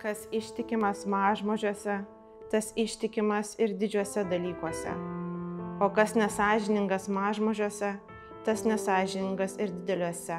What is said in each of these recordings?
Kas ištikimas mažmožiuose, tas ištikimas ir didžiuose dalykuose. O kas nesąžiningas mažmožiuose, tas nesąžiningas ir dideliuose.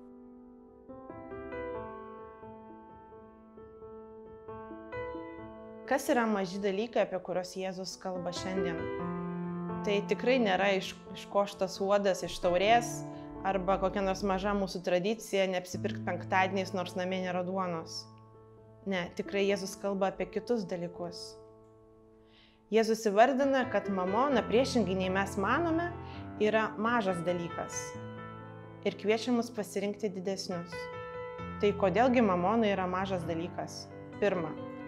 Kas yra maži dalykai, apie kuriuos Jėzus kalba šiandien? Tai tikrai nėra iškoštas uodas iš taurės arba kokia nors maža mūsų tradicija neapsipirkti penktadieniais, nors namie nėra duonos. Ne, tikrai Jėzus kalba apie kitus dalykus. Jėzus įvardina, kad mamona, priešingai nei mes manome, yra mažas dalykas ir kviečia mus pasirinkti didesnius. Tai kodėlgi mamona yra mažas dalykas? Pirma,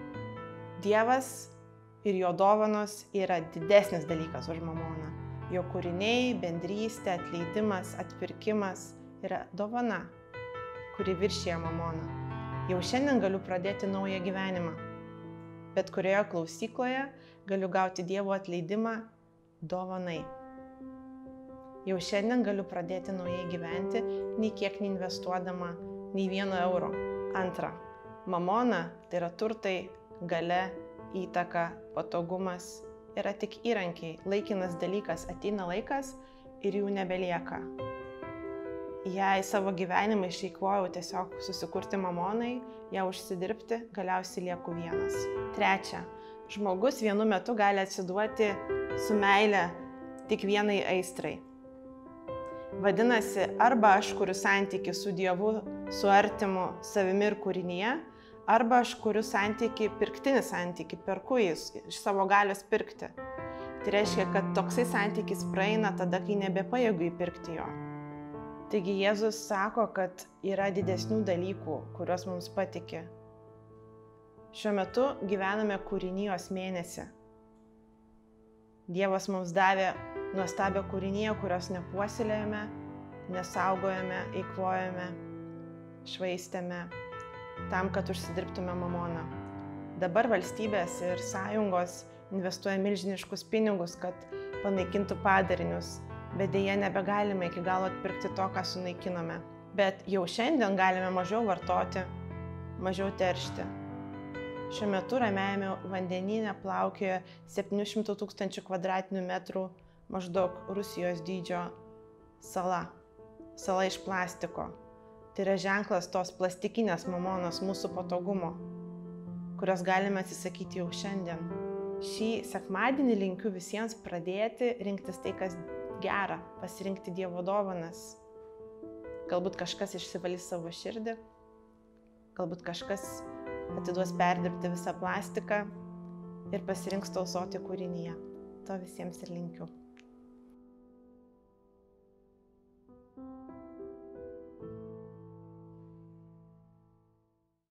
Dievas ir jo dovanos yra didesnis dalykas už mamoną. Jo kūriniai, bendrystė, atleidimas, atpirkimas yra dovana, kuri viršija mamoną. Jau šiandien galiu pradėti naują gyvenimą. Bet kurioje klausykloje galiu gauti Dievo atleidimą dovanai. Jau šiandien galiu pradėti naujai gyventi, nei kiek neinvestuodama, nei 1 euro. Antra, mamona, tai yra turtai, galia, įtaka, patogumas yra tik įrankiai, laikinas dalykas, ateina laikas ir jų nebelieka. Jei savo gyvenimą išeikvojau tiesiog susikurti mamonai, ją užsidirbti, galiausiai lieku vienas. Trečia, žmogus vienu metu gali atsiduoti su meile tik vienai aistrai. Vadinasi, arba aš kuriu santykį su Dievu, su artimu, savimi ir kūrinyje, arba aš kuriu santykį, pirktinį santykį, perku jis, iš savo galios pirkti. Tai reiškia, kad toksai santykis praeina tada, kai nebepajėgu įpirkti jo. Taigi Jėzus sako, kad yra didesnių dalykų, kuriuos mums patikė. Šiuo metu gyvename kūrinijos mėnesį. Dievas mums davė nuostabią kūriniją, kurios nepuoselėjame, nesaugojame, eikvojame, švaistėme, tam, kad užsidirbtume mamoną. Dabar valstybės ir sąjungos investuoja milžiniškus pinigus, kad panaikintų padarinius, bet deja nebegalime iki galo atpirkti to, ką sunaikinome. Bet jau šiandien galime mažiau vartoti, mažiau teršti. Šiuo metu Ramiajame vandenyne plaukioja 700 000 kvadratinių metrų maždaug Rusijos dydžio sala. Sala iš plastiko. Tai yra ženklas tos plastikinės mamonos mūsų patogumo, kurios galime atsisakyti jau šiandien. Šį sekmadienį linkiu visiems pradėti rinktis tai, kas gera, pasirinkti Dievo dovanas. Galbūt kažkas išsivalys savo širdį, galbūt kažkas atiduos perdirbti visą plastiką ir pasirinks tausoti kūrinyje. To visiems ir linkiu.